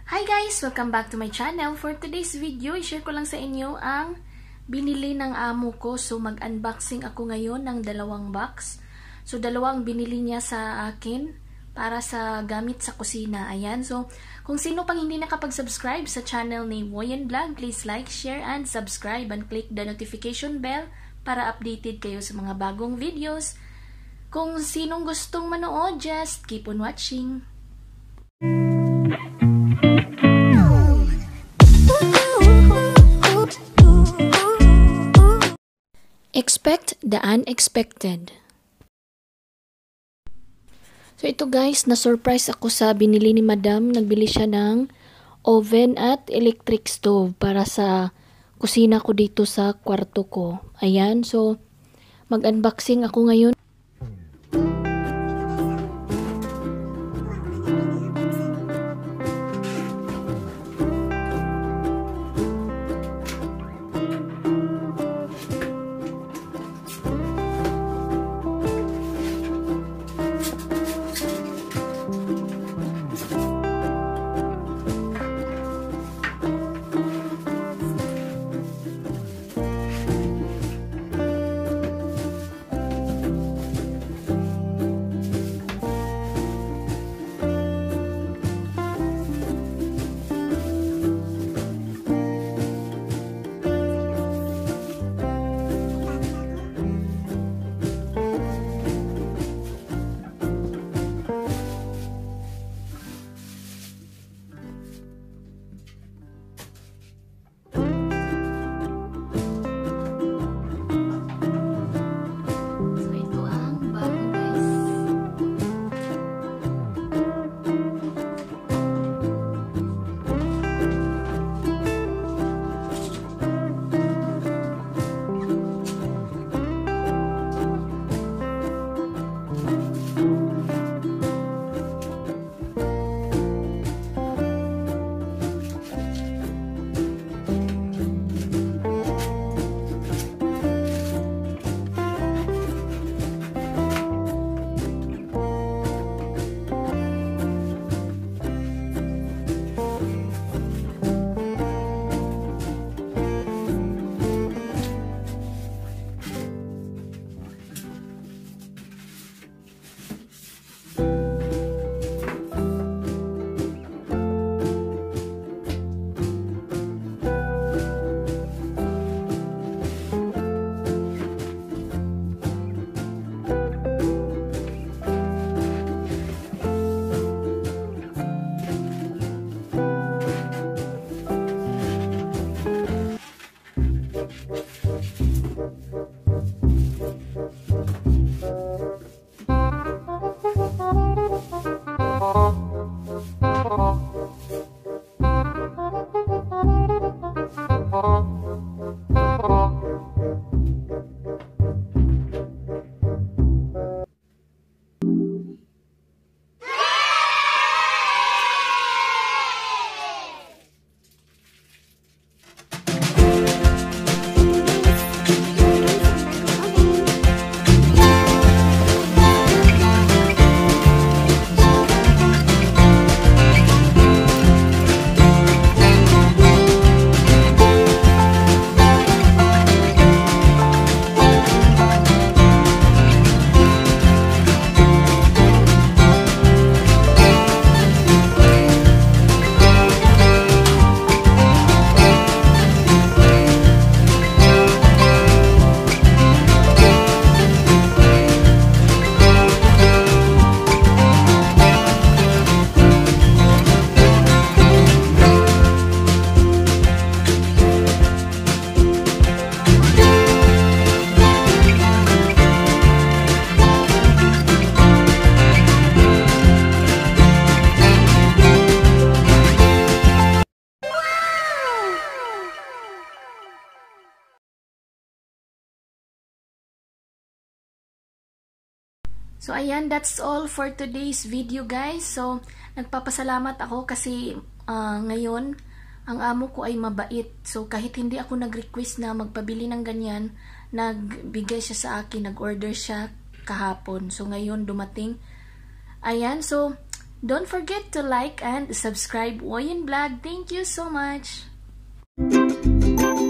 Hi guys! Welcome back to my channel. For today's video, i-share ko lang sa inyo ang binili ng amo ko. So mag-unboxing ako ngayon ng dalawang box. So dalawang binili niya sa akin para sa gamit sa kusina. Ayan. So kung sino pang hindi nakapag-subscribe sa channel ni Woyen Vlog, please like, share, and subscribe and click the notification bell para updated kayo sa mga bagong videos. Kung sinong gustong manood, just keep on watching. Expect the unexpected. So ito guys, na-surprise ako sa binili ni Madam. Nagbili siya ng oven at electric stove para sa kusina ko dito sa kwarto ko. Ayan, so mag-unboxing ako ngayon. So ayan, that's all for today's video guys. So nagpapasalamat ako kasi ngayon ang amo ko ay mabait. So kahit hindi ako nag-request na magpabili ng ganyan, nagbigay siya sa akin, nag-order siya kahapon. So ngayon dumating. Ayan, so Don't forget to like and subscribe Woyen Vlog. Thank you so much!